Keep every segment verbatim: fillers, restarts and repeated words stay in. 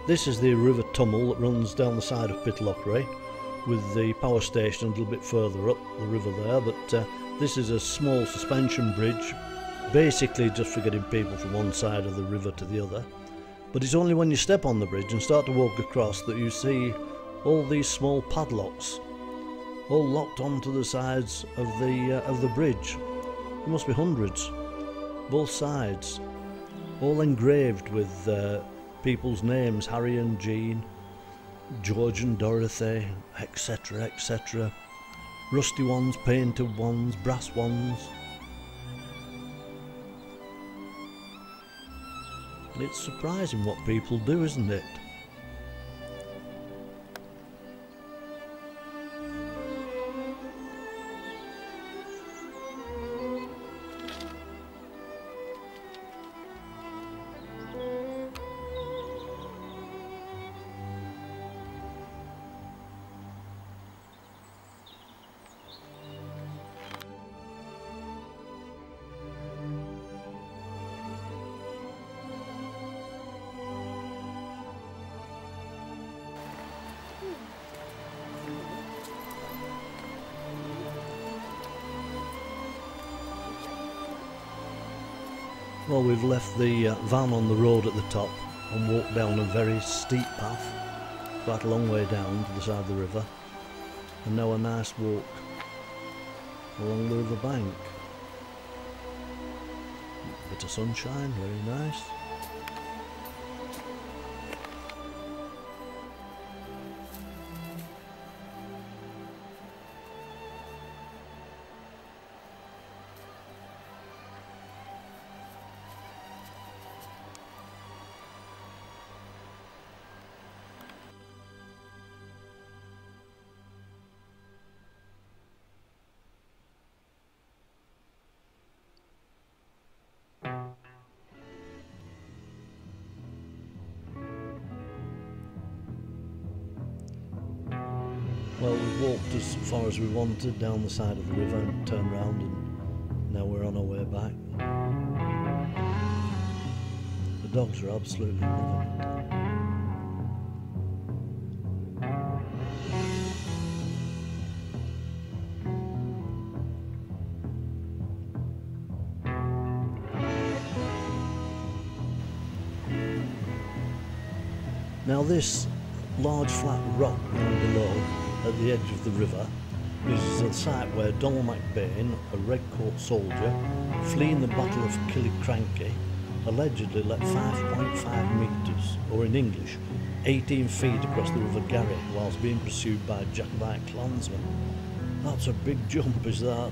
This is the River Tummel that runs down the side of Pitlochry, with the power station a little bit further up the river there, but uh, this is a small suspension bridge, basically just for getting people from one side of the river to the other. But it's only when you step on the bridge and start to walk across that you see all these small padlocks, all locked onto the sides of the, uh, of the bridge. There must be hundreds, both sides, all engraved with uh, people's names, Harry and Jean, George and Dorothy, et cetera, et cetera. Rusty ones, painted ones, brass ones. It's surprising what people do, isn't it? Well, we've left the uh, van on the road at the top and walked down a very steep path, quite a long way down to the side of the river, and now a nice walk along the river bank. Bit of sunshine, very nice. Well, we've walked as far as we wanted down the side of the river and turned round, and now we're on our way back. The dogs are absolutely loving it. Now this large flat rock down below at the edge of the river is the site where Donald MacBain, a red-coat soldier, fleeing the Battle of Pitlochry, allegedly let five point five metres, or in English, eighteen feet across the River Garry whilst being pursued by Jacobite clansmen. That's a big jump, is that?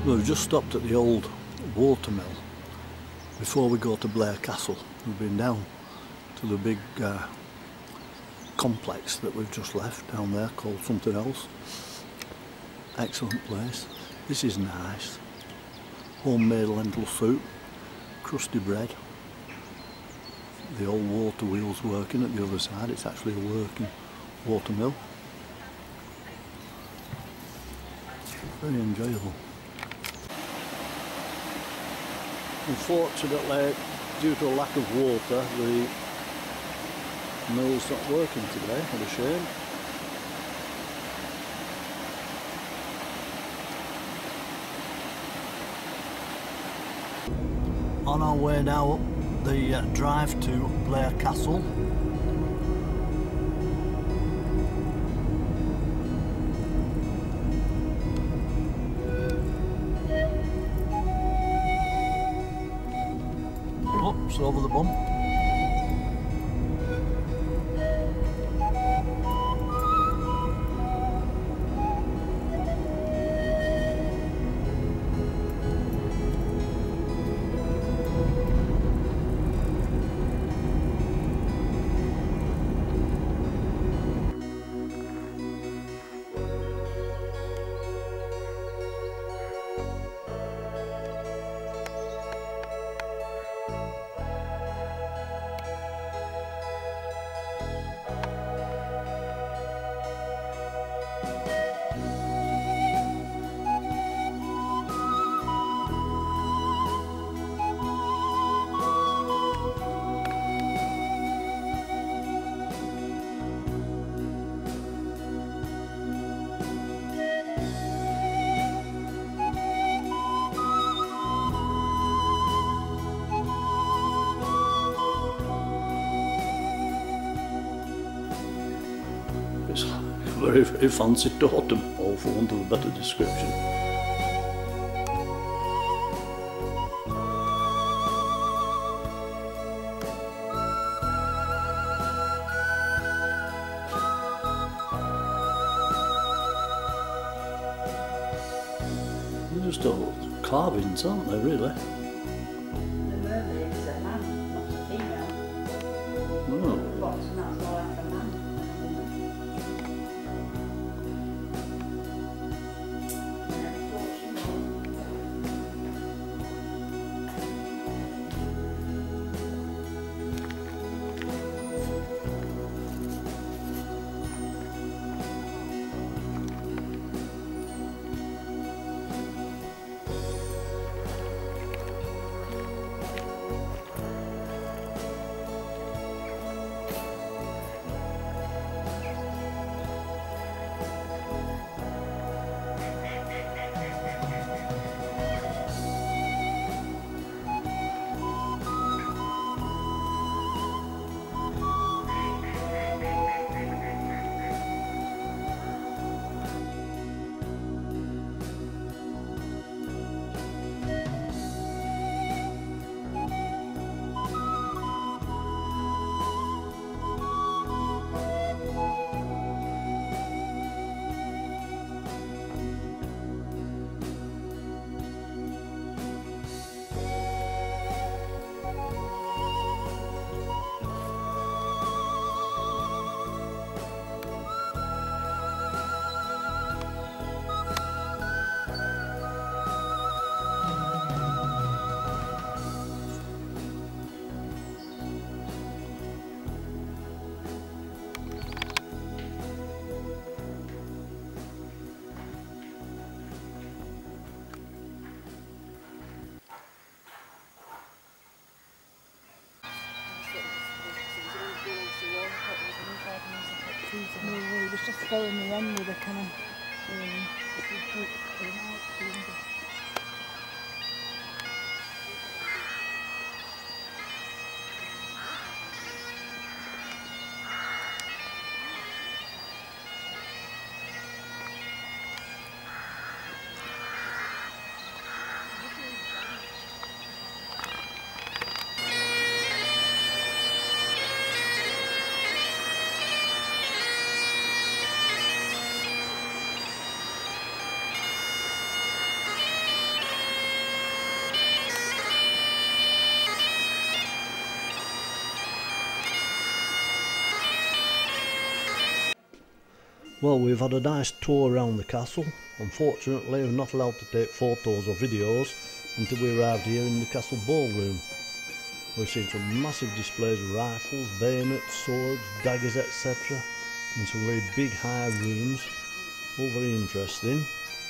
We've just stopped at the old water mill before we go to Blair Castle. We've been down to the big uh, complex that we've just left down there called something else. Excellent place. This is nice. Homemade lentil soup, crusty bread. The old water wheel's working at the other side. It's actually a working water mill. Very enjoyable. Unfortunately, due to a lack of water, the mill's not working today. What a shame. On our way now up the uh, drive to Blair Castle. Oops, over the bump. It's a very, very fancy totem pole, for want of a better description. They're just all carvings, aren't they, really? The mermaid is a man, not a female. Oh. The bottom, that's more like a man. No, he was just filling me in with a kind of um, Well, we've had a nice tour around the castle. Unfortunately, we're not allowed to take photos or videos until we arrived here in the castle ballroom. We've seen some massive displays of rifles, bayonets, swords, daggers, et cetera in some very big high rooms, all very interesting.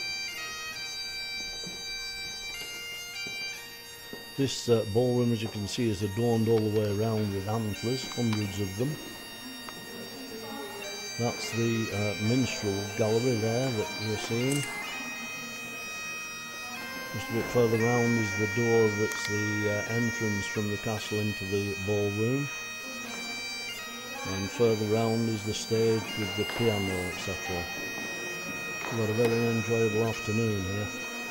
This uh, ballroom, as you can see, is adorned all the way around with antlers, hundreds of them. That's the uh, minstrel gallery there that you're seeing. Just a bit further round is the door that's the uh, entrance from the castle into the ballroom. And further round is the stage with the piano, et cetera. We've had a very enjoyable afternoon here.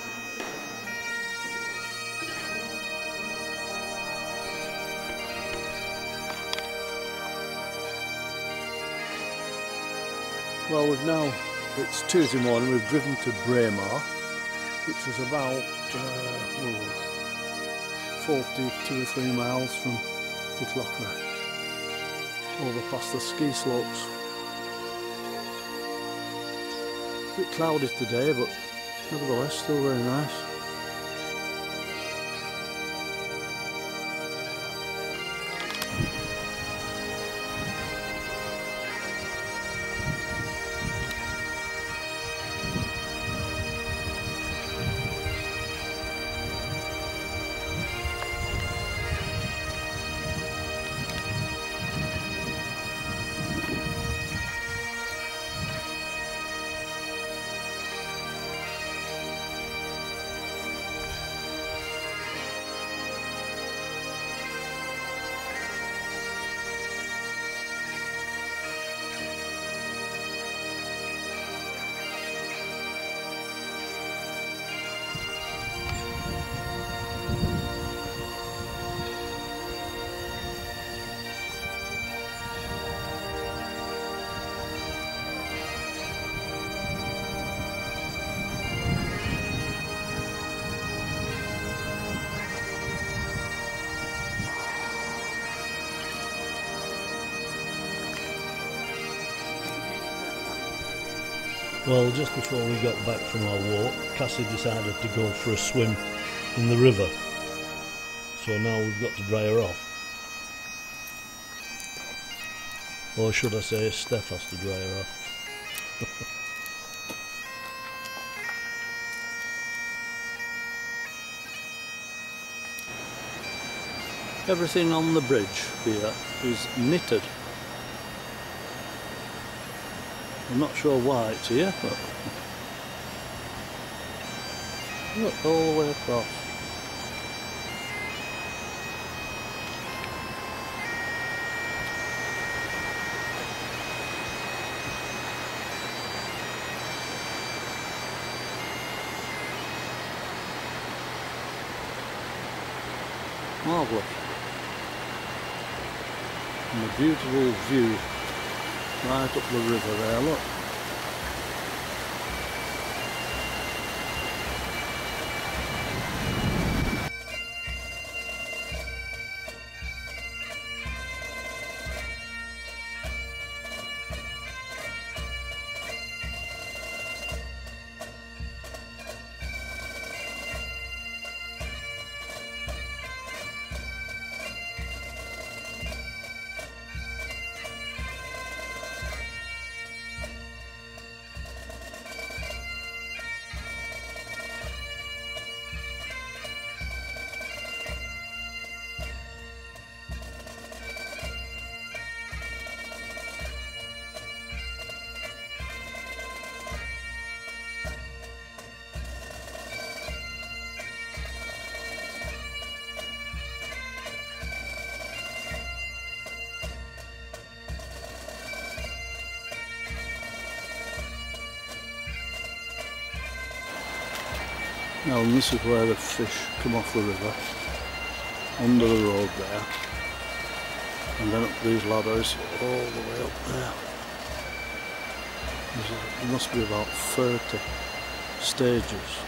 Well, we've now, it's Tuesday morning, we've driven to Braemar, which was about uh, oh, forty-two or three miles from Pitlochry, over past the ski slopes. A bit cloudy today, but nevertheless still very nice. Well, just before we got back from our walk, Cassie decided to go for a swim in the river. So now we've got to dry her off. Or should I say, Steph has to dry her off. Everything on the bridge here is knitted. I'm not sure why it's here, but look all the way across. Marvellous. And a beautiful view right up the river there, look. Now, and this is where the fish come off the river, under the road there, and then up these ladders all the way up there. There must be about thirty stages.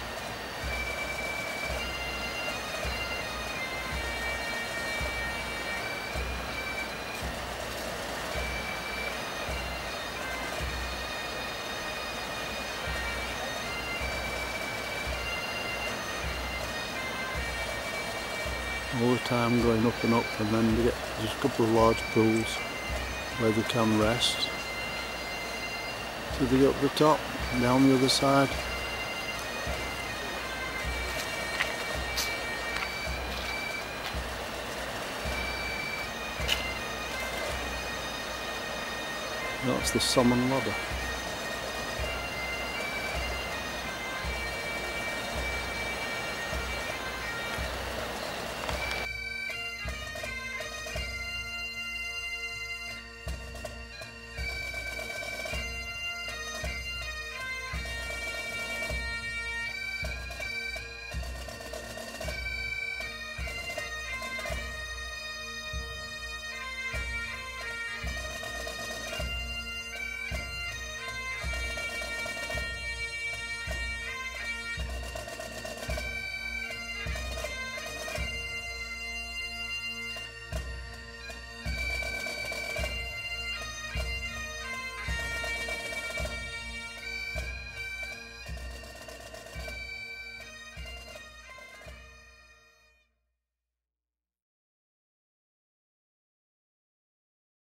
all the time going up and up, and then they get there's a couple of large pools where they can rest. So they get up the top, down the other side. That's the salmon ladder.